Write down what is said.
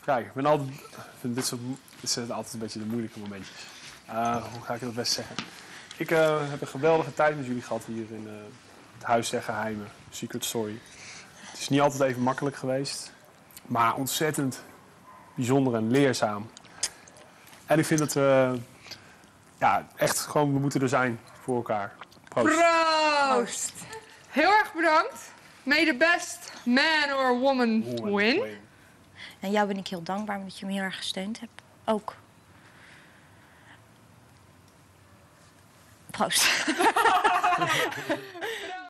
Kijk, ik vind dit zijn altijd een beetje de moeilijke momentjes. Hoe ga ik het best zeggen? Ik heb een geweldige tijd met jullie gehad hier in het Huis der Geheimen, Secret Story. Het is niet altijd even makkelijk geweest, maar ontzettend bijzonder en leerzaam. En ik vind dat we echt gewoon, we moeten er zijn voor elkaar. Proost. Proost! Heel erg bedankt. May the best man or woman win. En jou ben ik heel dankbaar dat je me heel erg gesteund hebt. Ook. Proost.